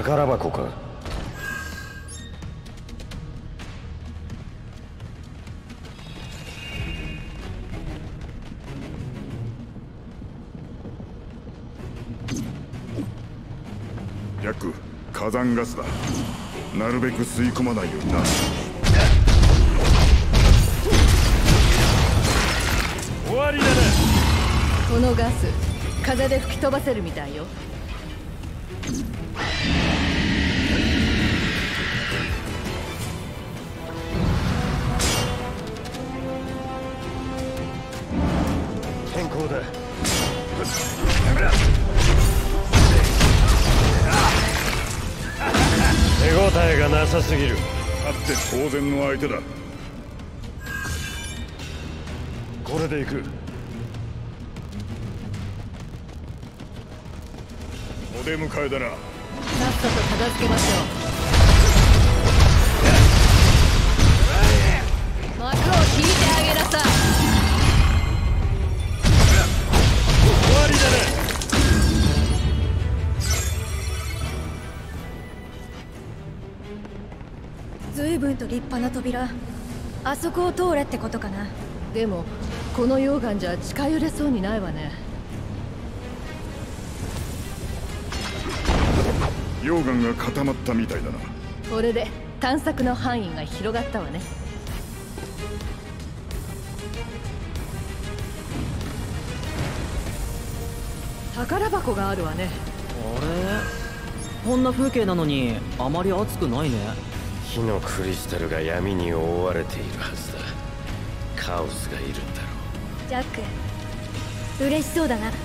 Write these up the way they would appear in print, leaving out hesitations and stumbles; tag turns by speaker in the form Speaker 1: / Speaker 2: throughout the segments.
Speaker 1: 宝箱か。
Speaker 2: ジャック、火山ガスだ。なるべく吸い込まないようにな。
Speaker 1: 終わりだな。
Speaker 3: このガス風で吹き飛ばせるみたいよ。
Speaker 1: 変更だ。手応えがなさすぎる。
Speaker 2: あって当然の相手だ。
Speaker 1: これで行く。
Speaker 2: お出迎えだな。
Speaker 3: さっさと片付けましょう。幕を引いてあげなさい。
Speaker 1: 終わりだな。
Speaker 4: 随分と立派な扉。あそこを通れってことかな。
Speaker 3: でもこの溶岩じゃ近寄れそうにないわね。
Speaker 2: 溶岩が固まったみたいだな。
Speaker 3: これで探索の範囲が広がったわね。宝箱があるわね。
Speaker 5: あれ、こんな風景なのにあまり熱くないね。
Speaker 1: 火のクリスタルが闇に覆われているはずだ。カオスがいるんだろう。
Speaker 4: ジャック、嬉しそうだな。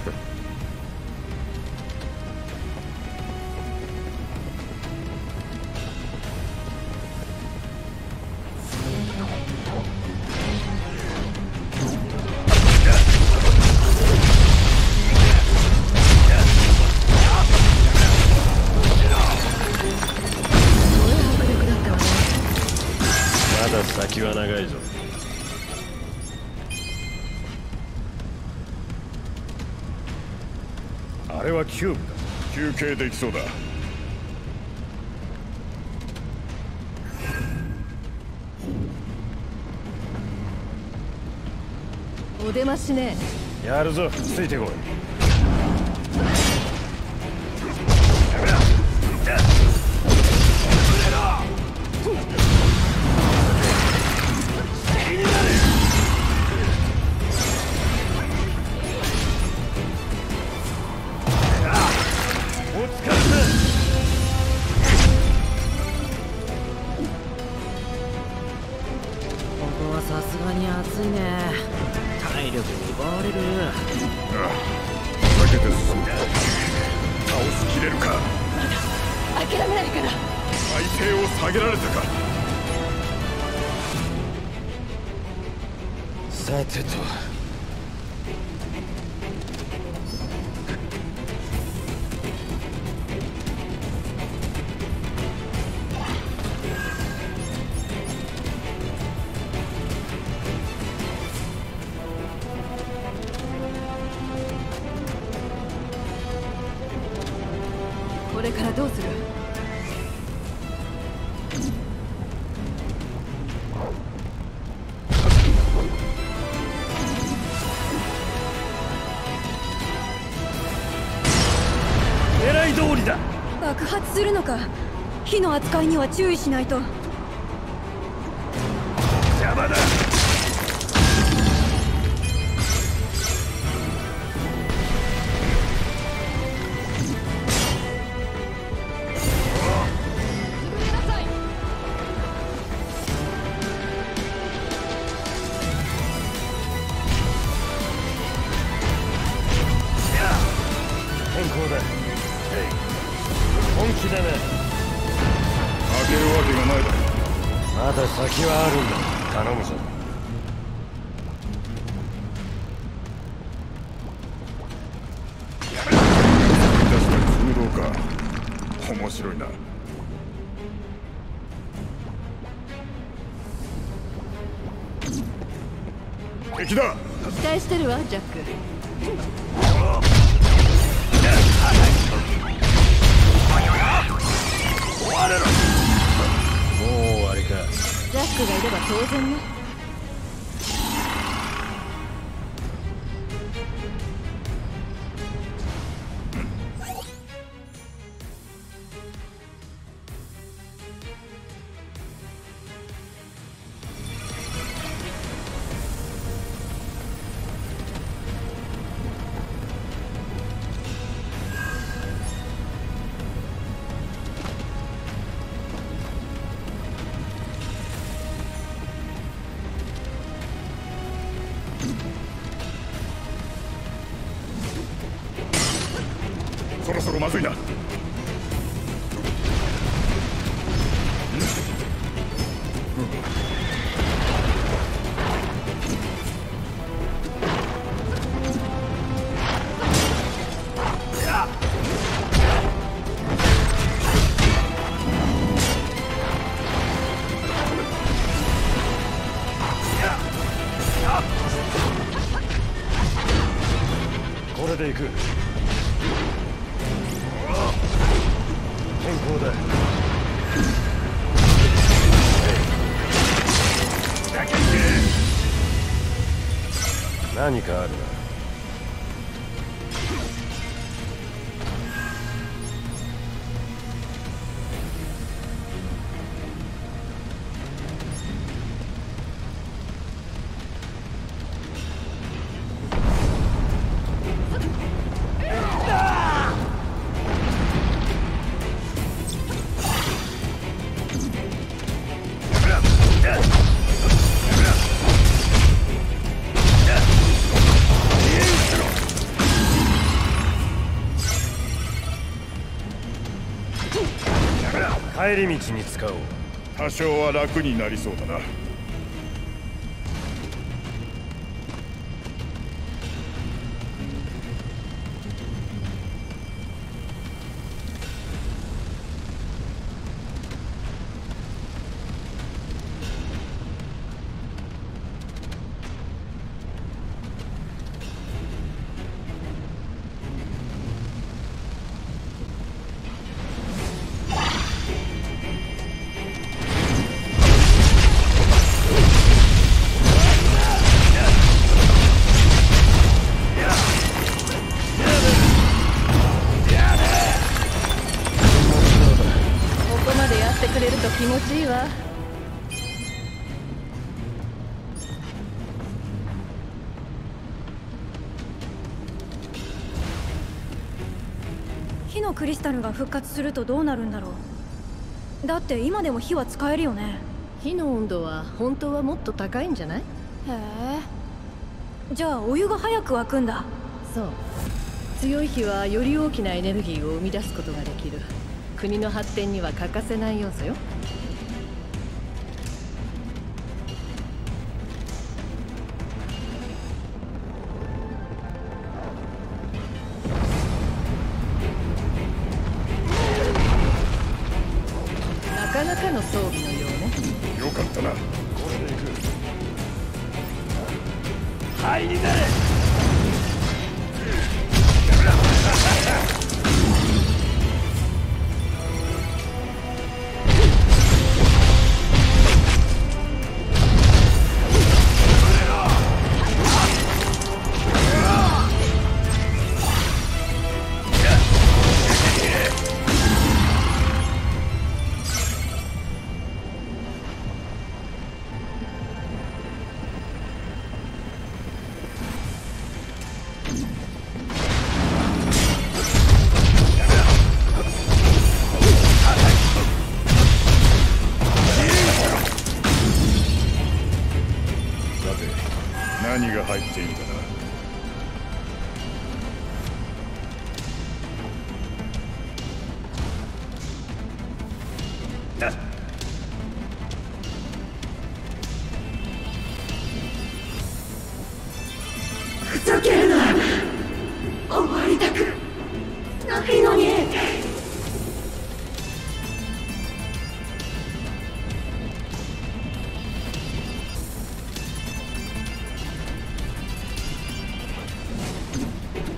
Speaker 1: まだ先は長いぞ。あれはキューブだ。
Speaker 2: 休憩できそうだ。
Speaker 3: お出ましね。
Speaker 1: やるぞ、ついてこい。
Speaker 5: ここはさすがに暑いね。体力奪われる。
Speaker 2: ああ、避けて進む。倒しきれるか。
Speaker 3: 諦めないから。
Speaker 2: 体勢を下げられたか。
Speaker 1: さてと。
Speaker 3: これからどうする？
Speaker 1: 狙い通りだ。
Speaker 4: 爆発するのか。火の扱いには注意しないと。
Speaker 1: 邪魔だ。変更だ。本気だな。
Speaker 2: 負けるわけがないだろ。
Speaker 1: まだ先はあるんだ。頼むぞ。
Speaker 2: 出した空洞か。面白いな。敵だ。
Speaker 3: 期待してるわ、ジャック。
Speaker 1: 終わりか。
Speaker 3: ジャックがいれば当然ね。
Speaker 2: そろそろまずいな。
Speaker 1: これで行く。変更だ。何かあるな。帰り道に使おう。
Speaker 2: 多少は楽になりそうだな。
Speaker 3: くれると気持ちいいわ。
Speaker 4: 火のクリスタルが復活するとどうなるんだろう。だって今でも火は使えるよね。
Speaker 3: 火の温度は本当はもっと高いんじゃない？へ
Speaker 4: え。じゃあお湯が早く沸くんだ。
Speaker 3: そう。強い火はより大きなエネルギーを生み出すことができる。国の発展には欠かせない要素よ。なかなかの装備のようね。
Speaker 2: よかったな。
Speaker 1: これで行く。灰になれ。
Speaker 2: 何が入っているかな。
Speaker 6: ふざけるな。終わりたくないのに。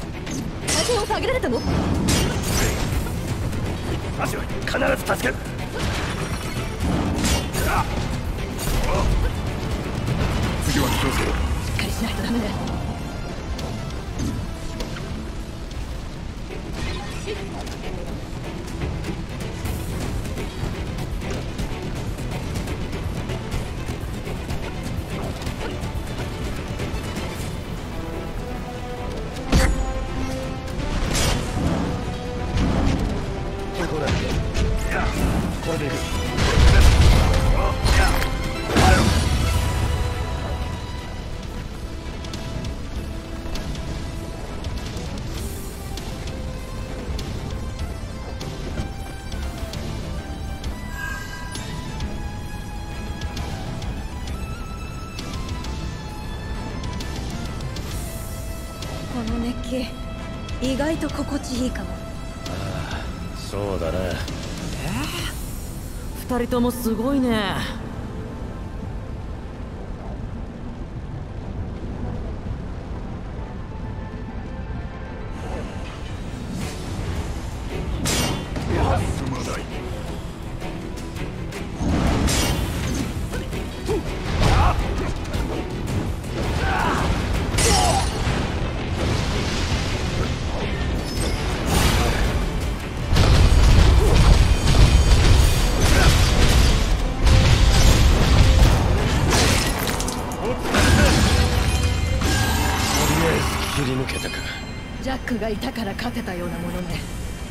Speaker 3: 手を下げられたの？
Speaker 1: 足は必ず助ける。
Speaker 2: 次は気をつけろ。
Speaker 3: しっかりしないとダメだ。
Speaker 1: これでいく。
Speaker 4: この熱気意外と心地いいかも。
Speaker 1: そうだな。
Speaker 5: 二人ともすごいね。
Speaker 2: すまない。
Speaker 1: 切り抜けたか。
Speaker 3: ジャックがいたから勝てたようなものね。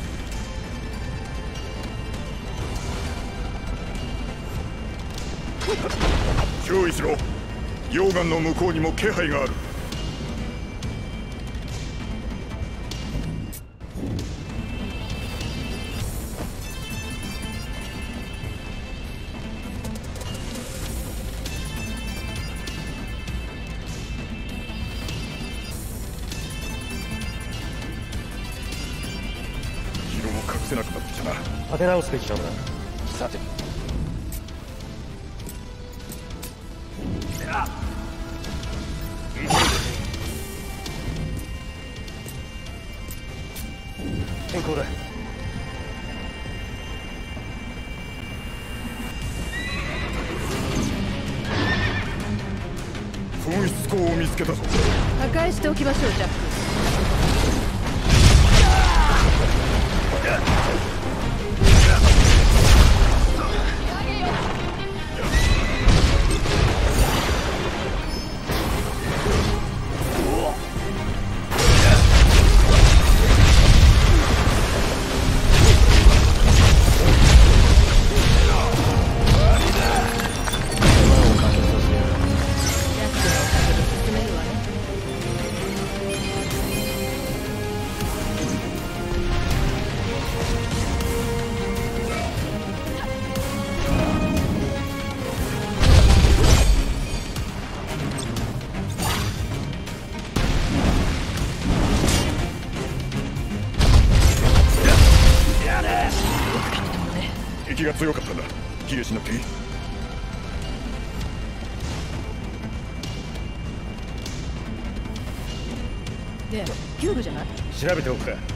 Speaker 2: 注意しろ。溶岩の向こうにも気配がある。色も隠せなくなってきたな。
Speaker 1: 立て直すべきかもな。さて。変更だ。
Speaker 2: 噴出口を見つけたぞ。
Speaker 3: 破壊しておきましょう、ジャック。
Speaker 2: 敵が強かったんだ。卑下しなくていい。
Speaker 3: で、キューブじゃない？
Speaker 1: 調べておくか。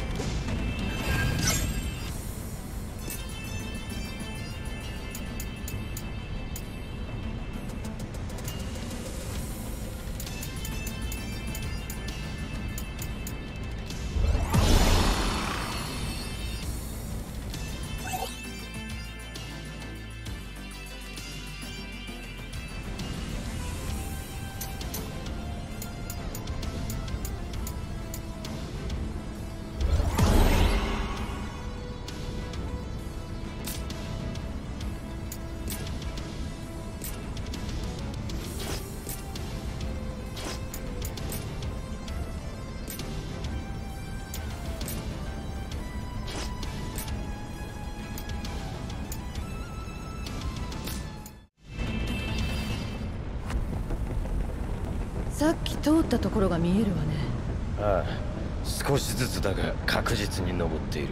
Speaker 3: さっき通ったところが見えるわね。
Speaker 1: ああ、少しずつだが確実に登っている。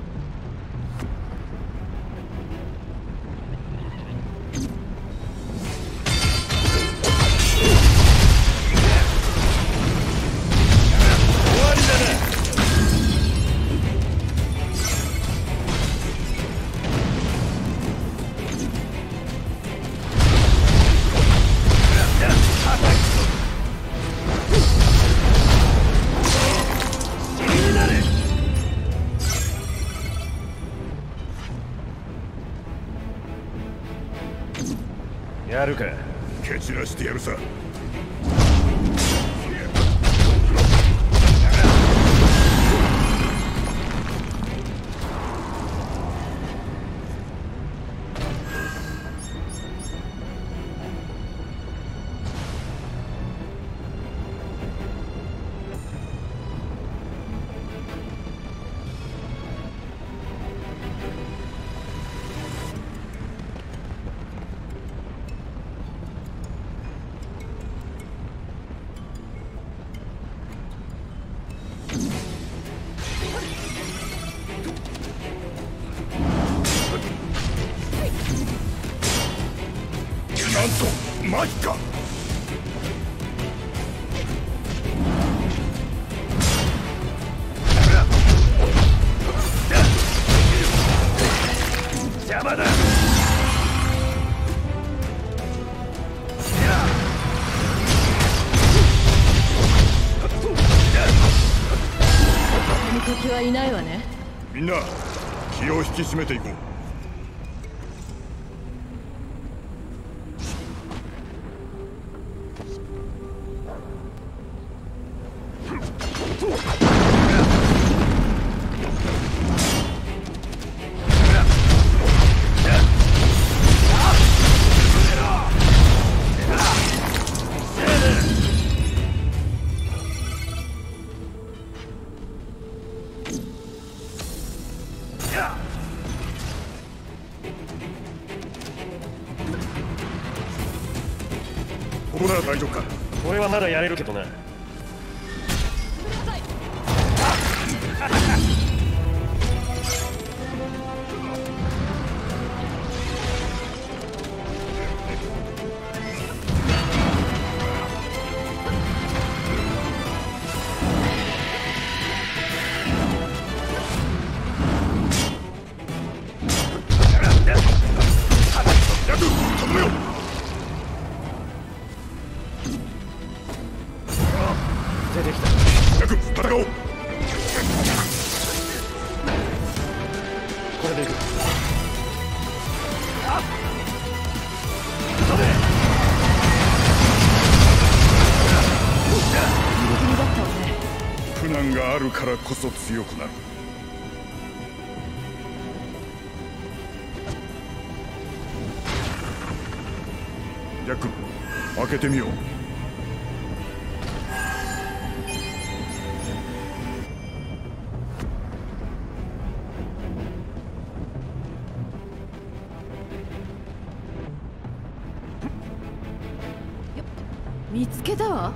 Speaker 1: やるか。
Speaker 2: 蹴散らしてやるさ。なんとマジか。
Speaker 1: 邪魔だ。
Speaker 3: 敵はいないわね。
Speaker 2: みんな気を引き締めていこう。ここなら大丈夫か。
Speaker 1: 俺はまだやれるけどな。
Speaker 2: 頼むよ。
Speaker 1: 出てきた。
Speaker 2: ヤク、戦おう。
Speaker 1: これでいく。
Speaker 2: 苦難があるからこそ強くなる。ヤク、開けてみよう。
Speaker 3: 見つけたわ。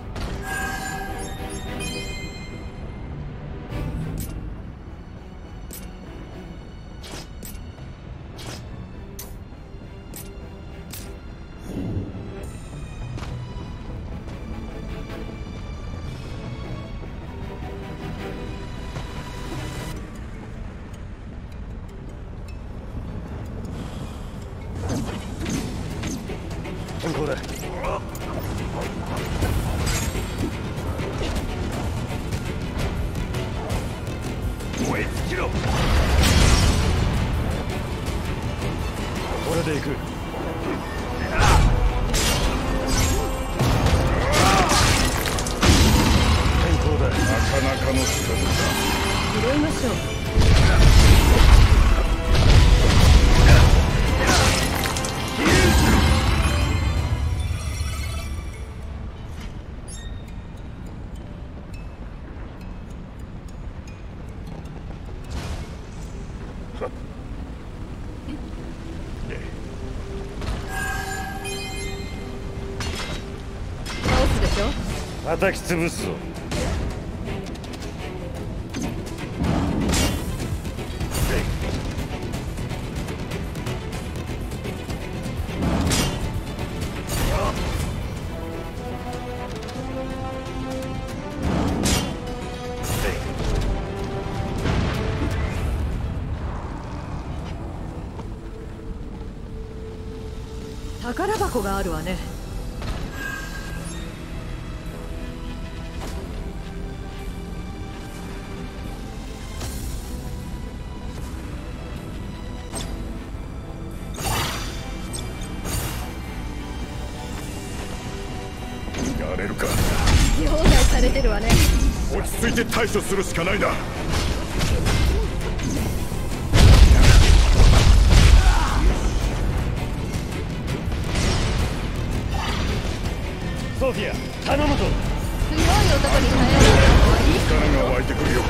Speaker 1: 変更だ。燃え尽きろ。これでいく。変更だ。
Speaker 2: なかなかの仕掛けだ。
Speaker 3: 拾いましょう。倒すでしょ。
Speaker 1: 叩き潰すぞ。
Speaker 3: 宝箱があるわね。 慣れてるわね。
Speaker 2: 落ち着いて対処するしかないな。
Speaker 1: ソフィア、頼むぞ。
Speaker 3: 強い男に耐える
Speaker 2: 力が湧いてくるよ。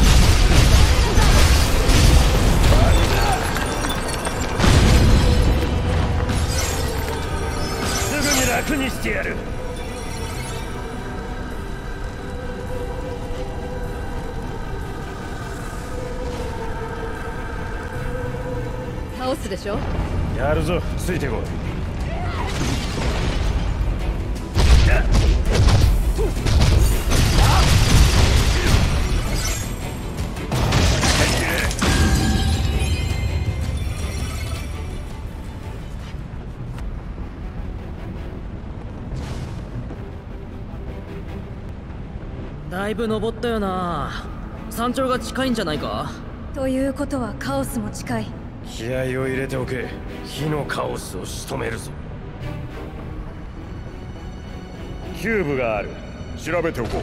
Speaker 1: すぐに楽にしてやる。
Speaker 3: 倒すでしょ。
Speaker 1: やるぞ、ついてこい。
Speaker 5: だいぶ登ったよな。山頂が近いんじゃないか。
Speaker 4: ということはカオスも近い。
Speaker 1: 気合を入れておけ。火のカオスを仕留めるぞ。キューブがある。
Speaker 2: 調べておこう。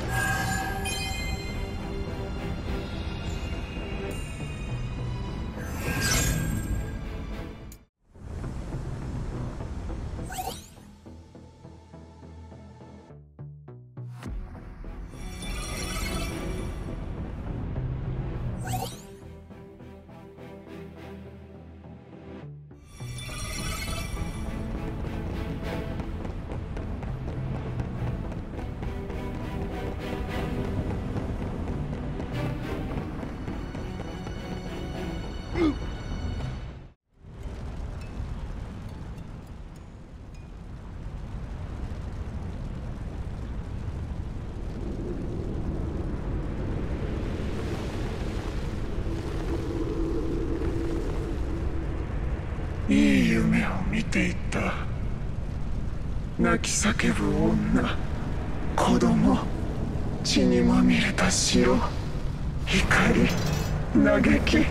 Speaker 7: いい夢を見ていた。泣き叫ぶ女、子供、血にまみれた城、光、嘆き。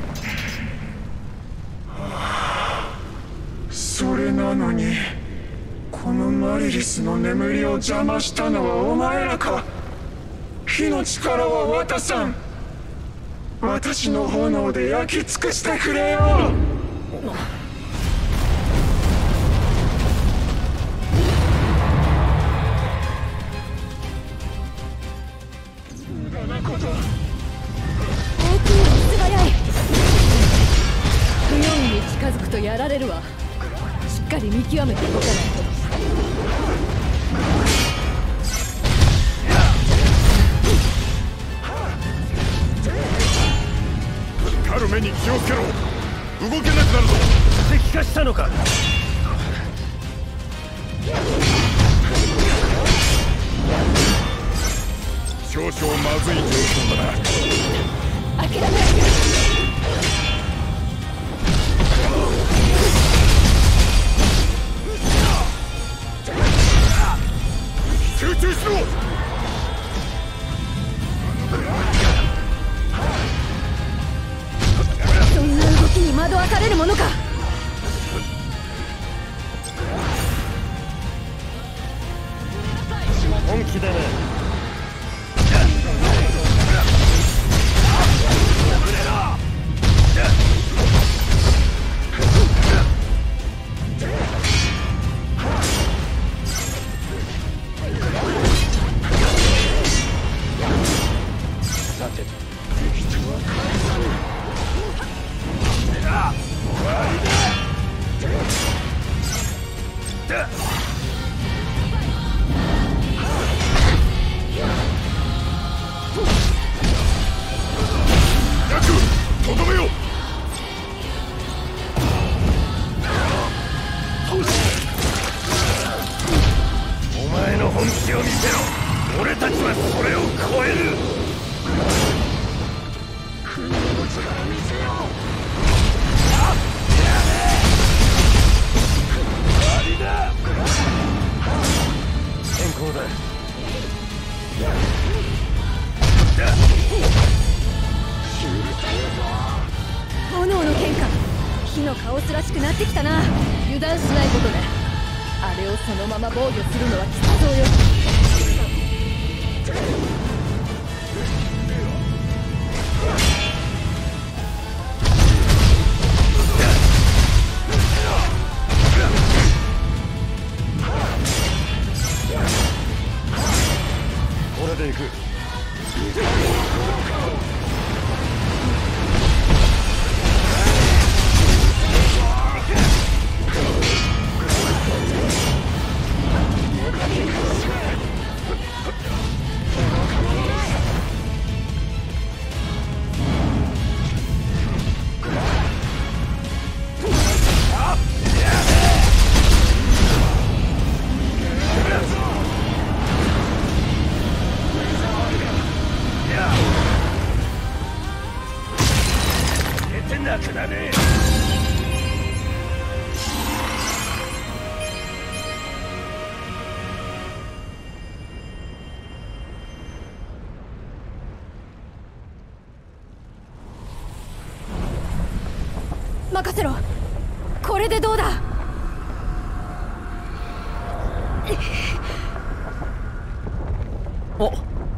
Speaker 7: それなのにこのマリリスの眠りを邪魔したのはお前らか。火の力は渡さん。私の炎で焼き尽くしてくれよ。
Speaker 3: 近づくとやられるわ。しっかり見極めて動かないと。
Speaker 2: 光る目に気をつけろ。動けなくなるぞ。
Speaker 1: 石化したのか。
Speaker 2: 少々まずい状況だな。
Speaker 3: 諦めないで。
Speaker 2: 集中しろ。
Speaker 4: そんな動きに惑わされるものか。
Speaker 1: 本気だな。
Speaker 2: とどめよ。
Speaker 1: お前の本気を見せろ。俺たちはそれを超える。
Speaker 7: 不能の力を見せよう。
Speaker 1: 終わりだ。変更だ。
Speaker 4: 炎の剣か。火のカオスらしくなってきたな。
Speaker 3: 油断しないことね。あれをそのまま防御するのはきつそうよ。
Speaker 1: 力で行く。なくなれ。
Speaker 4: 任せろ。これでどうだ。
Speaker 5: おっ、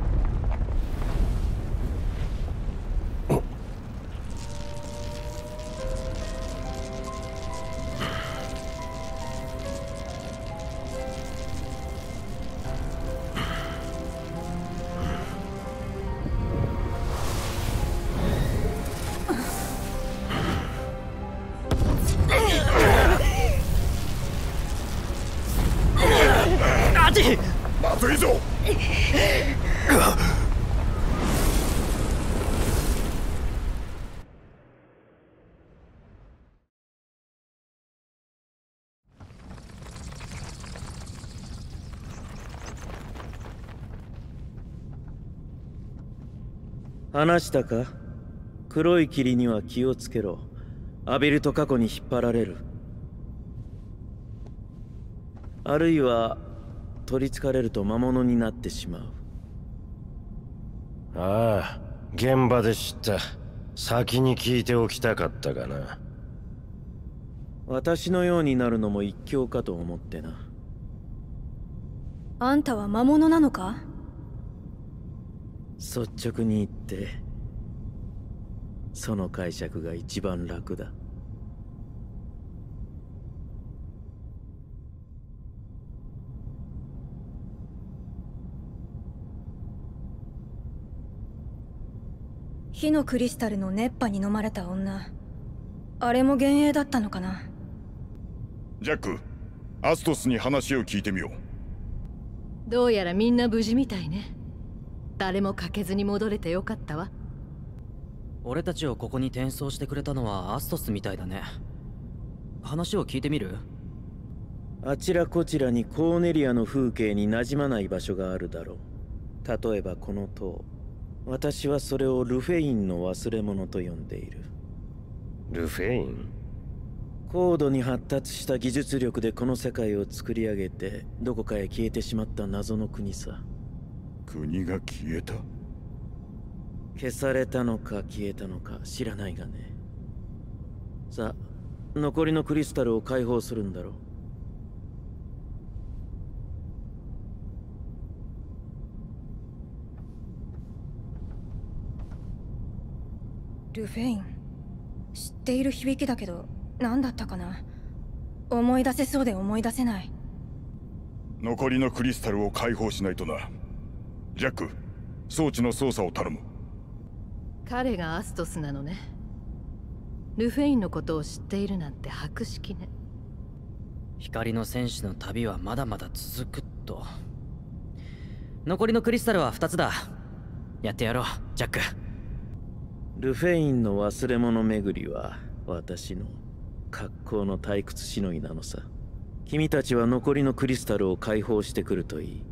Speaker 2: まずいぞ。
Speaker 8: 話したか？黒い霧には気をつけろ。浴びると過去に引っ張られる。あるいは取りつかれると魔物になってしまう。
Speaker 1: ああ、現場で知った。先に聞いておきたかったがな。
Speaker 8: 私のようになるのも一興かと思ってな。
Speaker 4: あんたは魔物なのか？
Speaker 8: 率直に言ってその解釈が一番楽だ。
Speaker 4: 火のクリスタルの熱波に飲まれた女、あれも幻影だったのかな。
Speaker 2: ジャック、アストスに話を聞いてみよ
Speaker 3: う。どうやらみんな無事みたいね。誰も欠けずに戻れてよかったわ。
Speaker 5: 俺たちをここに転送してくれたのはアストスみたいだね。話を聞いてみる？
Speaker 8: あちらこちらにコーネリアの風景に馴染まない場所があるだろう。例えばこの塔。私はそれをルフェインの忘れ物と呼んでいる。
Speaker 1: ルフェイン？
Speaker 8: 高度に発達した技術力でこの世界を作り上げてどこかへ消えてしまった謎の国さ。
Speaker 2: 国が消えた？
Speaker 8: 消されたのか消えたのか知らないがね。さあ、残りのクリスタルを解放するんだろう。
Speaker 4: ルフェイン、知っている響きだけど何だったかな。思い出せそうで思い出せない。
Speaker 2: 残りのクリスタルを解放しないとな。ジャック、装置の操作を頼む。
Speaker 3: 彼がアストスなのね。ルフェインのことを知っているなんて博識ね。
Speaker 5: 光の戦士の旅はまだまだ続くと。残りのクリスタルは2つだ。やってやろう、ジャック。
Speaker 8: ルフェインの忘れ物巡りは私の格好の退屈しのぎなのさ。君たちは残りのクリスタルを解放してくるといい。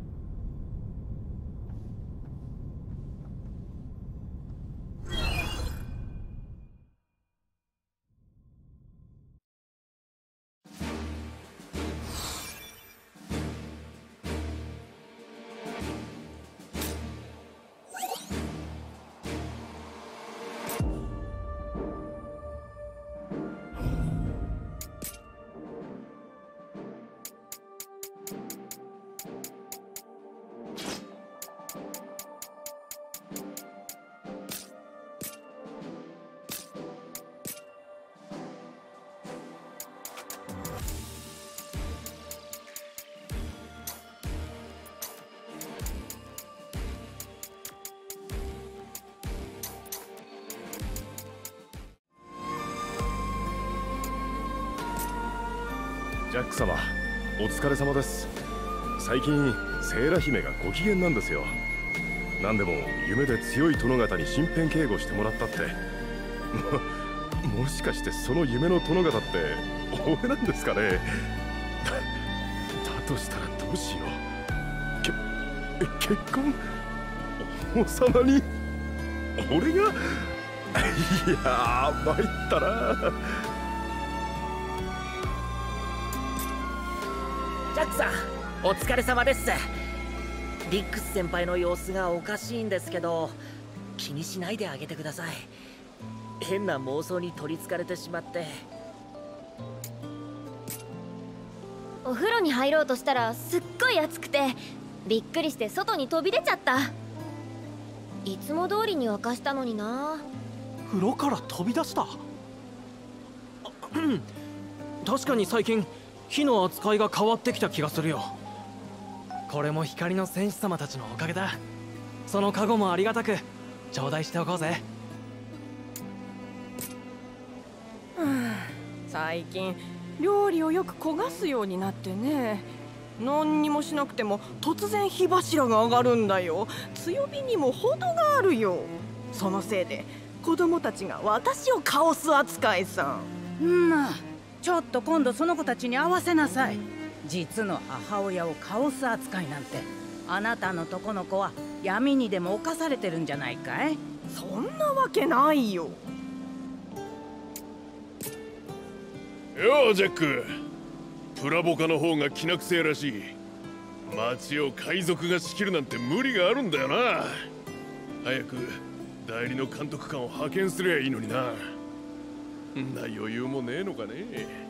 Speaker 9: ジャック様、お疲れ様です。最近セーラ姫がご機嫌なんですよ。何でも夢で強い殿方に身辺警護してもらったって。もしかしてその夢の殿方って俺なんですかね。だとしたらどうしよう。結婚王様に俺が。いやー参ったな。
Speaker 5: ジャックさん、お疲れ様です。リックス先輩の様子がおかしいんですけど、気にしないであげてください。変な妄想に取りつかれてしまって。
Speaker 10: お風呂に入ろうとしたらすっごい暑くてびっくりして外に飛び出ちゃった。いつも通りに沸かしたのにな。
Speaker 11: 風呂から飛び出した。確かに最近火の扱いが変わってきた気がするよ。これも光の戦士様たちのおかげだ。その加護もありがたく頂戴しておこうぜ。
Speaker 12: 最近料理をよく焦がすようになってね。何にもしなくても突然火柱が上がるんだよ。強火にも程があるよ。そのせいで子供たちが私をカオス扱いさ。
Speaker 13: まあちょっと今度その子たちに会わせなさい。実の母親をカオス扱いなんて、あなたのとこの子は闇にでも侵されてるんじゃないかい。
Speaker 12: そんなわけないよ。
Speaker 14: ようジャック、プラボカの方が気なくせえらしい。町を海賊が仕切るなんて無理があるんだよな。早く代理の監督官を派遣すりゃいいのにな。んな余裕もねえのかね。